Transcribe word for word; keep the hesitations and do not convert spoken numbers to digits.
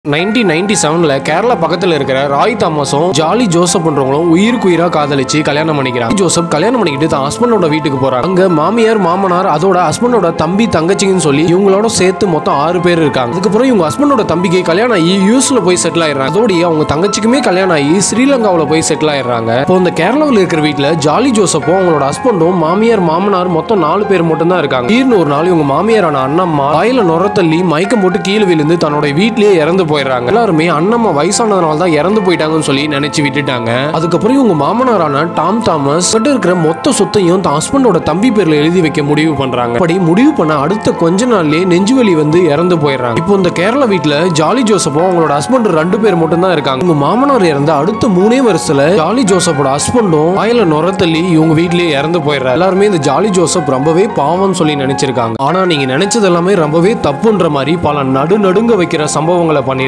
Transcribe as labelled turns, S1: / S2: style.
S1: Nineteen ninety செவன்ல கேரளா பக்கத்துல இருக்கிற ராய் தாமஸும் ஜாலி ஜோசப் பண்றவங்களும் உயிருக்கு உயிரா காதலிச்சு கல்யாணம் பண்ணிக்கிறாங்க. ஜோசப் கல்யாணம் பண்ணிக்கிட்டு தான் ஹஸ்பண்டோட வீட்டுக்கு போறாங்க. அங்க மாமியார் மாமனார் அதோட ஹஸ்பண்டோட தம்பி தங்கச்சின்னு சொல்லி இவங்களோட சேர்த்து மொத்தம் ஆறு பேர் இருக்காங்க. அதுக்கப்புறம் இவங்க ஹஸ்பண்டோட தம்பிக்கு கல்யாணம் ஆகி யூஎஸ்ல போய் செட்டில் ஆயிடுறாங்க. அதோடய அவங்க தங்கச்சிக்குமே கல்யாணம் ஆகி ஸ்ரீலங்காவில போய் செட்டில் ஆயிடுறாங்க. இப்போ இந்த கேரளாவில் இருக்கிற வீட்டுல ஜாலி ஜோசப்பும் அவங்களோட ஹஸ்பண்டும் மாமியார் மாமனார் மொத்தம் நாலு பேர் மட்டும் தான் இருக்காங்க. திடீர்னு ஒரு நாள் இவங்க மாமியாரான அண்ணம்மா வாயில நுர தள்ளி மயக்கம் போட்டு கீழே விழுந்து தன்னோட வீட்லயே இறந்து போயிடுறாங்க. எல்லாருமே அண்ணம்மா வயசானதுனால தான் இறந்து போயிட்டாங்கன்னு சொல்லி நினைச்சு விட்டுட்டாங்க. அதுக்கப்புறம் இவங்க மாமனாரான டாம் தாமஸ் கிட்ட இருக்கிற மொத்த சொத்தையும் தான் ஹஸ்பண்டோட தம்பி பேர்ல எழுதி வைக்க முடிவு பண்றாங்க. அப்படி முடிவு பண்ண அடுத்த கொஞ்ச நாள்லயே நெஞ்சுவலி வந்து இறந்து போயிடுறாங்க. இப்போ இந்த கேரளா வீட்டுல ஜாலி ஜோசப்பும் அவங்களோட ஹஸ்பண்ட் ரெண்டு பேர் மட்டும் தான் இருக்காங்க. இவங்க மாமனார் இறந்த அடுத்த மூணே வருஷத்துல ஜாலி ஜோசப்போட ஹஸ்பண்டும் வாயில நுர தள்ளி இவங்க வீட்லயே இறந்து போயிடுறாங்க. எல்லாருமே இந்த ஜாலி ஜோசப் ரொம்பவே பாவம் சொல்லி நினைச்சிருக்காங்க. ஆனா நீங்க நினைச்சது எல்லாமே ரொம்பவே தப்புன்ற மாதிரி பல நடு நடுங்க வைக்கிற சம்பவங்களை பண்ணி